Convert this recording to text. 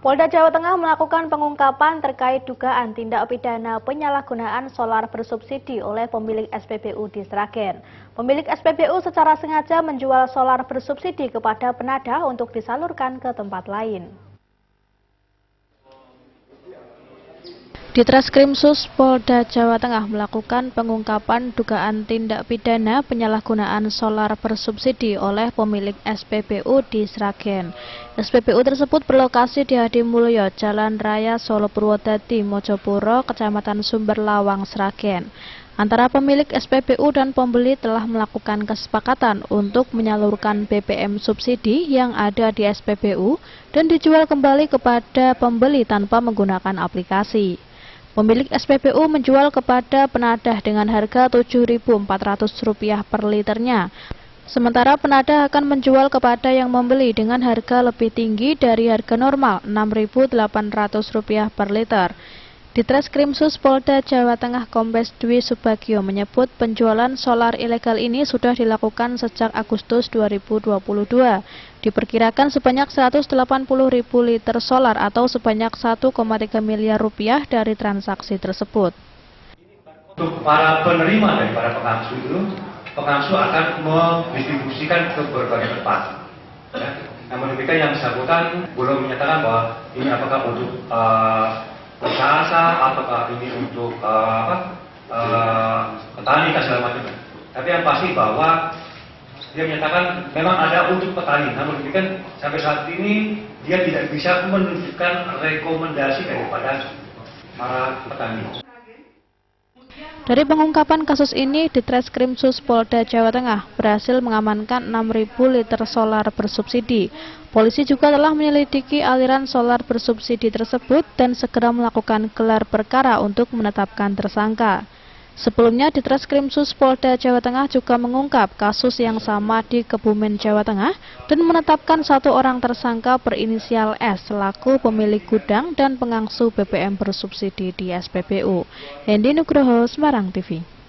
Polda Jawa Tengah melakukan pengungkapan terkait dugaan tindak pidana penyalahgunaan solar bersubsidi oleh pemilik SPBU di Sragen. Pemilik SPBU secara sengaja menjual solar bersubsidi kepada penadah untuk disalurkan ke tempat lain. Ditreskrimsus Polda Jawa Tengah melakukan pengungkapan dugaan tindak pidana penyalahgunaan solar bersubsidi oleh pemilik SPBU di Sragen. SPBU tersebut berlokasi di Hadimulyo, Jalan Raya Solo Purwodadi, Mojopuro, Kecamatan Sumberlawang, Sragen. Antara pemilik SPBU dan pembeli telah melakukan kesepakatan untuk menyalurkan BBM subsidi yang ada di SPBU dan dijual kembali kepada pembeli tanpa menggunakan aplikasi. Pemilik SPBU menjual kepada penadah dengan harga Rp7.400 per liternya. Sementara penadah akan menjual kepada yang membeli dengan harga lebih tinggi dari harga normal Rp6.800 per liter. Ditreskrimsus Polda Jawa Tengah Kombes Dwi Subagio menyebut penjualan solar ilegal ini sudah dilakukan sejak Agustus 2022. Diperkirakan sebanyak 180.000 liter solar atau sebanyak 1,3 miliar rupiah dari transaksi tersebut. Untuk para penerima dari para pengasuh itu, pengasuh akan mendistribusikan ke berbagai tempat. Ya. Namun demikian yang bersangkutan belum menyatakan bahwa ini apakah untuk usaha ataukah ini untuk petani dan segala macam. Tapi yang pasti bahwa dia menyatakan memang ada untuk petani. Namun demikian sampai saat ini dia tidak bisa menunjukkan rekomendasi daripada para petani. Dari pengungkapan kasus ini, Ditreskrimsus Polda Jawa Tengah berhasil mengamankan 6.000 liter solar bersubsidi. Polisi juga telah menyelidiki aliran solar bersubsidi tersebut dan segera melakukan gelar perkara untuk menetapkan tersangka. Sebelumnya, Ditreskrimsus Polda Jawa Tengah juga mengungkap kasus yang sama di Kebumen, Jawa Tengah dan menetapkan satu orang tersangka berinisial S selaku pemilik gudang dan pengangsu BBM bersubsidi di SPBU. Hendi Nugroho, Semarang TV.